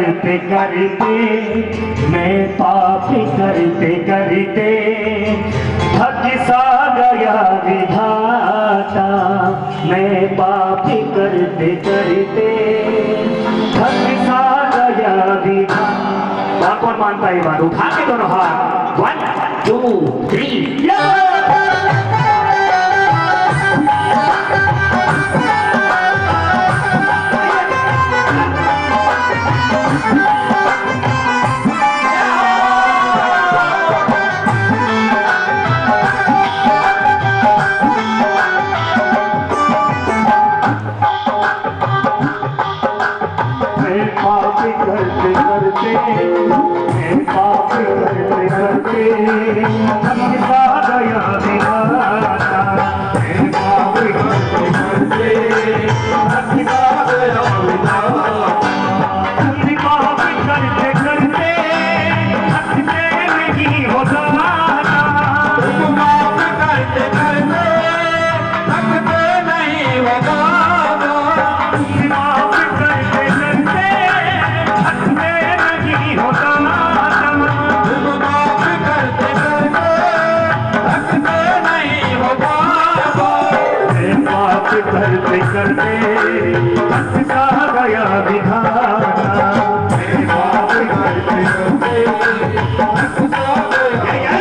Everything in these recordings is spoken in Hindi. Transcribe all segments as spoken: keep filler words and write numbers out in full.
करते करते मैं पाप करते करते थक सा गया विधाता। मैं पाप करते करते थक सा गया विधाता। कौन मानता है बात? उठा के दोनों हाथ। One two three. करते करते थक सा गया विधाता। मैं पाप करते करते थक सा गया।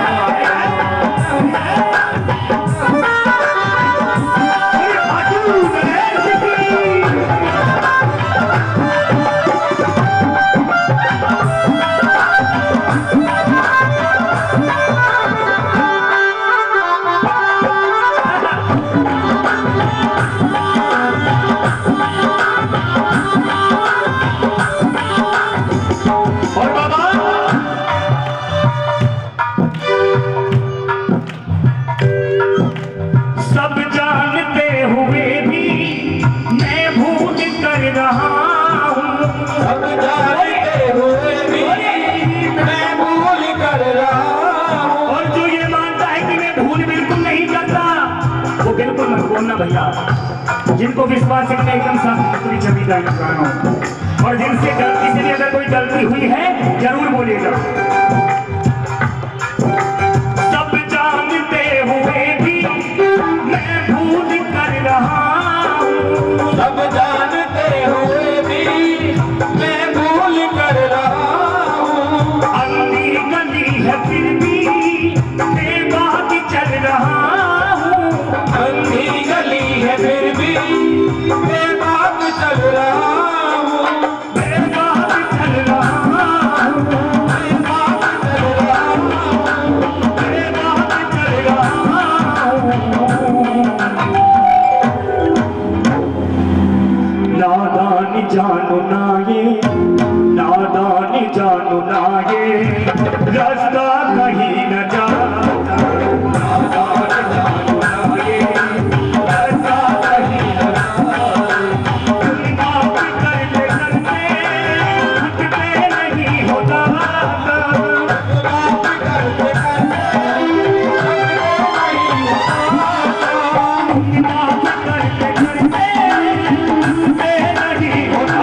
भैया जिनको विश्वास है एकदम साफ पूरी छवि का इंसान हो, और जिनसे गलती से भी अगर कोई गलती हुई है जरूर बोलिएगा। सब जानते हुए भी मैं भूल कर रहा हूँ। सब जानते हुए भी मैं भूल कर रहा हूँ। अंधी गली है फिर भी बेबाक चल रहा हूँ। अंधी गली है फिर भी बेबाक चल रहा हूँ। बेबाक चल रहा हूँ। बेबाक चल रहा हूँ। बेबाक चल रहा हूँ। नादान जानो ना ये, नादान जानो ना ये रास्ता कहीं न जाता। नादान जानो ना ये रास्ता कहीं न जाता। पाप करते करते थकते नहीं होता। पाप करते करते पाप करते करते थकते नहीं होता।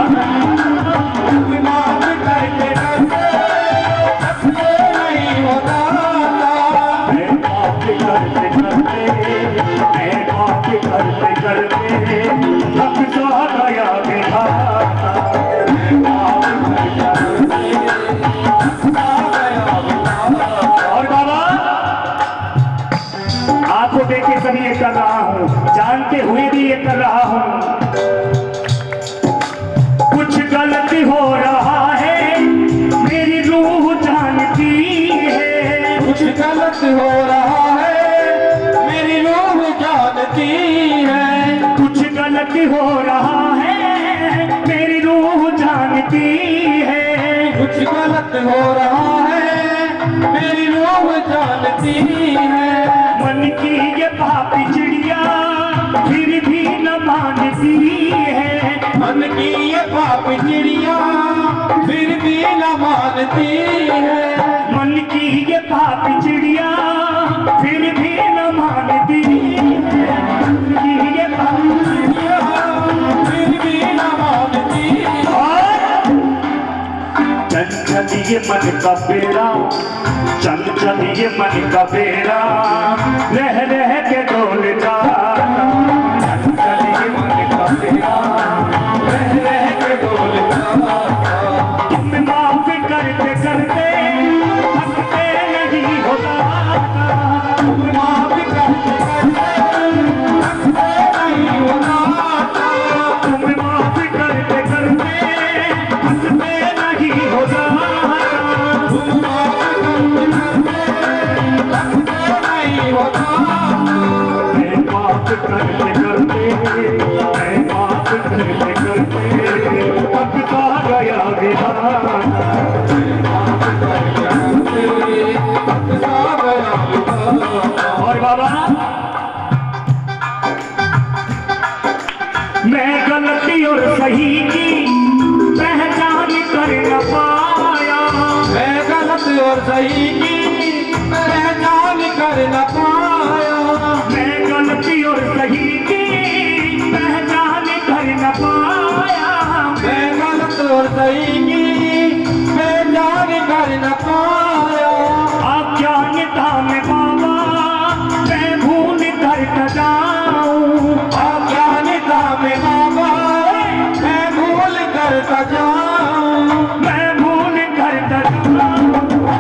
पाप करते करते थकते नहीं होता। मैं पाप करते करते मैं पाप करते करते थक सा गया विधाता। मैं पाप करते करते थक सा गया विधाता। और बाबा आपको देख के सभी ये कर रहा हूँ, जानते हुए भी ये कर रहा हूँ। कुछ गलती हो रहा है मेरी रूह जानती है। कुछ गलत हो रहा है मेरी रूह जानती है। कुछ गलत हो रहा है मेरी रूह जानती है। कुछ गलत हो रहा है मेरी रूह जानती है। मन की ये पापी चिड़िया फिर भी न मानती है। मन की ये पापी चिड़िया फिर भी न मानती है। मन की ये पापी चिड़िया फिर भी न मानती है। मन की ये पापी चिड़िया फिर भी न मानती है। और ये मन का बेड़ा, चल चल ये मन का बेड़ा, रह रह के डोल जा। चल चल ये मन का बेड़ा, रह रह के डोल जा। तुम माफ करते करते थकते नहीं होता, तुम माफ करते करते थकते नहीं होता, तुम माफ करते करते थकते नहीं होता, तुम माफ करते करते मैं माफ करते करते थकता गया विधान। और बाबा मैं गलती और सही की पहचान कर न पाया, मैं गलती और सही की पहचान कर न पाया, मैं गलती और सही की पहचान कर न पाया, मैं गलती और सही की पहचान कर न पाया। अज्ञानता में बाबा मैं भूल कर न जाऊं, अज्ञानता में बाबा मैं भूल कर न जाऊं, मैं भूल कर न जाऊं,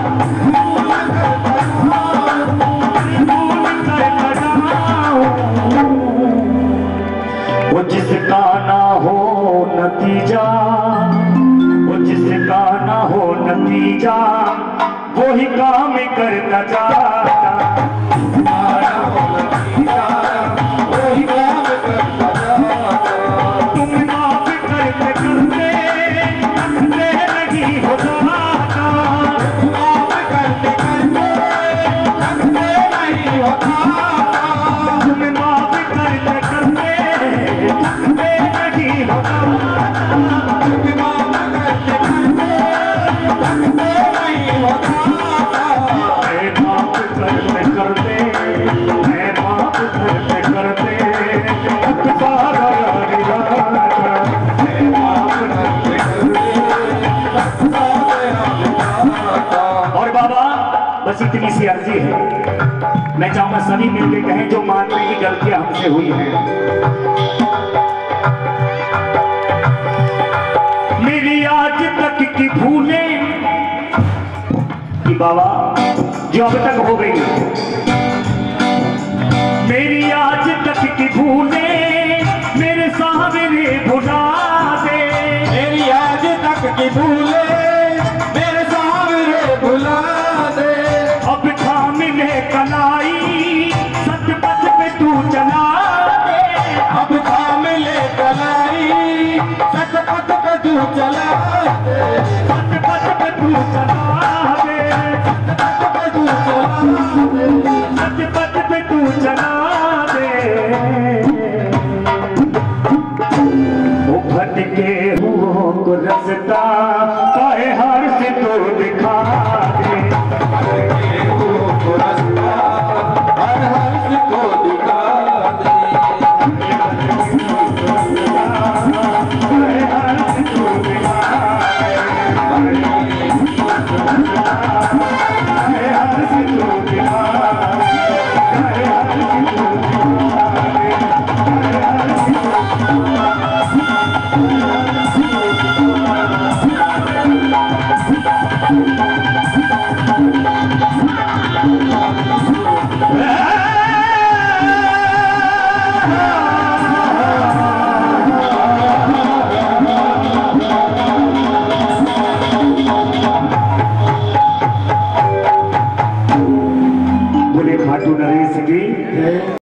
वो जिसका ना हो नतीजा, वो जिसका ना हो नतीजा वो ही काम करना चाहता, वो ही काम करना चाहता। तुम माफ करते करते थकते नहीं हो जाता, माफ करते करते थकते नहीं होता, तुम माफ करते करते थकते नहीं होता, तुम माफ करते करते थकते नहीं होता। मैं माफ करते करते मैं माफ करते करते थकता गया विधान, मैं माफ करते करते थकता गया विधान। और बाबा बस इतनी सी अर्जी है, मैं चाहूंगा सभी मिलकर कहें जो मानने की गलतियां हमसे हुई हैं। मेरी आज तक की भूलें कि बाबा जो अब तक हो गई, मेरी आज तक की भूलें मेरे सामने भुला दे, मेरी आज तक की भूलें मेरे सामने भुला दे। अब थाम ले कलाई सतपथ पे तू चला दे, अब थाम ले कलाई सतपथ पे तू चला दे, सतपथ पे तू चला दे, सतपथ पे तू चला दे, सतपथ पे तू चला दे। वो भटके हुओं को रास्ता काहे